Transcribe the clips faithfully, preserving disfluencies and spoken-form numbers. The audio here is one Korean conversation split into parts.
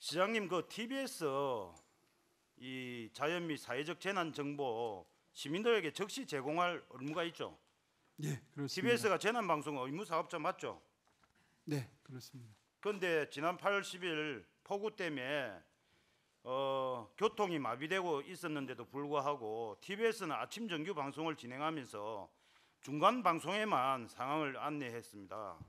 시장님, 그 티비에스 이 자연 및 사회적 재난 정보 시민들에게 즉시 제공할 의무가 있죠. 네, 그렇습니다. 티비에스가 재난 방송 의무 사업자 맞죠? 네, 그렇습니다. 그런데 지난 팔월 십일 폭우 때문에 어, 교통이 마비되고 있었는데도 불구하고 티비에스는 아침 정규 방송을 진행하면서 중간 방송에만 상황을 안내했습니다.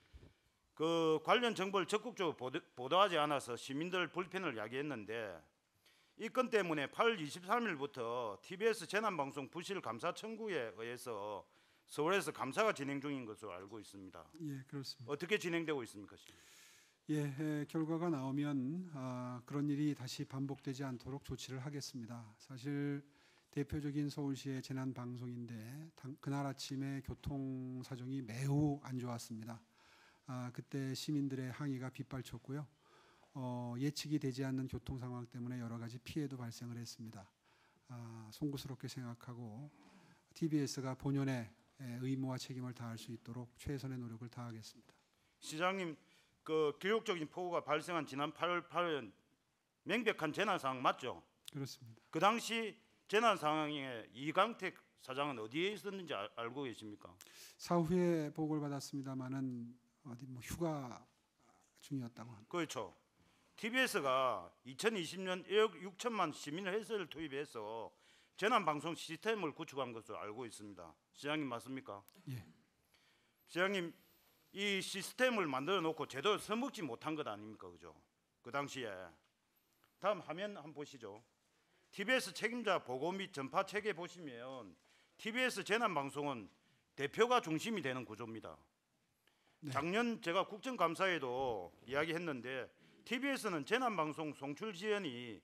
그 관련 정보를 적극적으로 보도, 보도하지 않아서 시민들 불편을 야기했는데 이 건 때문에 팔월 이십삼일부터 티비에스 재난방송 부실 감사 청구에 의해서 서울에서 감사가 진행 중인 것으로 알고 있습니다. 예, 그렇습니다. 어떻게 진행되고 있습니까? 예, 에, 결과가 나오면 아, 그런 일이 다시 반복되지 않도록 조치를 하겠습니다. 사실 대표적인 서울시의 재난 방송인데 당, 그날 아침에 교통 사정이 매우 안 좋았습니다. 아, 그때 시민들의 항의가 빗발쳤고요. 어, 예측이 되지 않는 교통 상황 때문에 여러 가지 피해도 발생을 했습니다. 아, 송구스럽게 생각하고 티비에스가 본연의 의무와 책임을 다할 수 있도록 최선의 노력을 다하겠습니다. 시장님, 그 기록적인 폭우가 발생한 지난 팔월 팔일 명백한 재난 상황 맞죠? 그렇습니다. 그 당시 재난 상황에 이강택 사장은 어디에 있었는지 알, 알고 계십니까? 사후에 보고를 받았습니다만은 어디 뭐 휴가 중이었다고 합니다. 그렇죠. 티비에스가 이천이십년 일억 육천만 시민 회수를 투입해서 재난 방송 시스템을 구축한 것으로 알고 있습니다. 시장님 맞습니까? 예. 시장님, 이 시스템을 만들어 놓고 제대로 써먹지 못한 것 아닙니까? 그죠? 그 당시에. 다음 화면 한번 보시죠. 티비에스 책임자 보고 및 전파 체계 보시면 티비에스 재난 방송은 대표가 중심이 되는 구조입니다. 네. 작년 제가 국정감사에도 이야기했는데 티비에스는 재난 방송 송출 지연이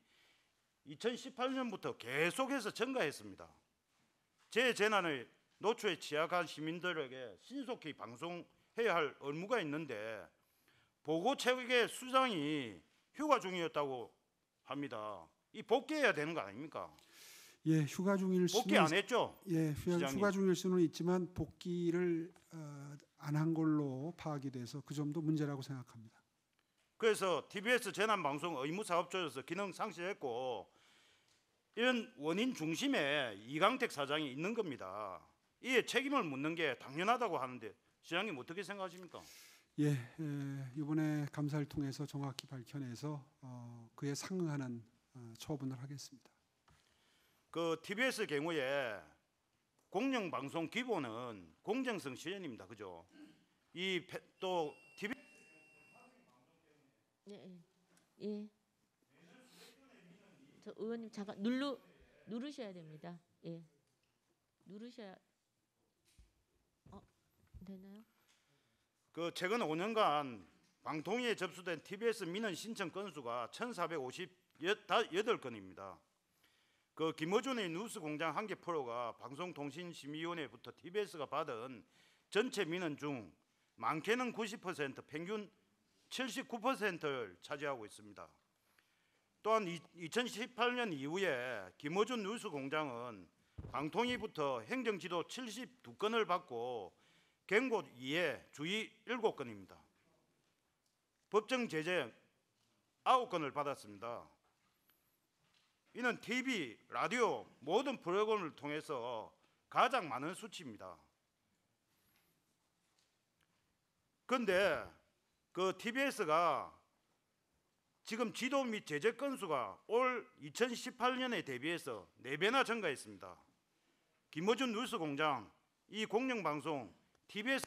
이천십팔년부터 계속해서 증가했습니다. 재재난의 노출에 취약한 시민들에게 신속히 방송해야 할 의무가 있는데 보고 체계 수장이 휴가 중이었다고 합니다. 이 복귀해야 되는 거 아닙니까? 예, 휴가 중일 수는 복귀 안 했죠? 예, 휴가, 시장님. 휴가 중일 수는 있지만 복귀를 어, 안 한 걸로 파악이 돼서 그 점도 문제라고 생각합니다. 그래서 티비에스 재난방송 의무사업조에서 기능 상실했고 이런 원인 중심에 이강택 사장이 있는 겁니다. 이에 책임을 묻는 게 당연하다고 하는데 시장님 어떻게 생각하십니까? 예, 에, 이번에 감사를 통해서 정확히 밝혀내서 어, 그에 상응하는 어, 처분을 하겠습니다. 그 티비에스 경우에 공영방송 기본은 공정성 실현입니다. 그죠? 이 또 티비 네, 예. 저 의원님 잠깐 누르 누르셔야 됩니다. 예, 누르셔야. 어, 되나요? 그 최근 오 년간 방통위에 접수된 티비에스 민원 신청 건수가 천사백오십팔 건입니다. 그 김어준의 뉴스공장 한개 프로가 방송통신심의위원회부터 티비에스가 받은 전체 민원 중 많게는 구십 퍼센트, 평균 칠십구 퍼센트를 차지하고 있습니다. 또한 이천십팔년 이후에 김어준 뉴스공장은 방통위부터 행정지도 칠십이 건을 받고 경고 이에 주의 일곱 건입니다. 법정 제재 아홉 건을 받았습니다. 이는 티비, 라디오 모든 프로그램을 통해서 가장 많은 수치입니다. 그런데 그 티비에스가 지금 지도 및 제재 건수가 올 이천십팔년에 대비해서 네 배나 증가했습니다. 김어준 뉴스공장, 이 공영방송 티비에스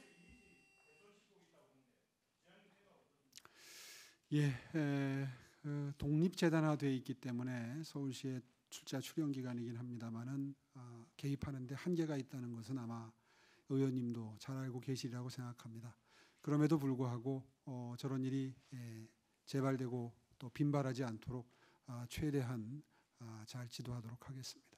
예, 에, 어, 독립재단화되어 있기 때문에 서울시의 출자 출연 기관이긴 합니다만은 어, 개입하는데 한계가 있다는 것은 아마 의원님도 잘 알고 계시리라고 생각합니다. 그럼에도 불구하고 어, 저런 일이 예, 재발되고 또 빈발하지 않도록 어, 최대한 어, 잘 지도하도록 하겠습니다.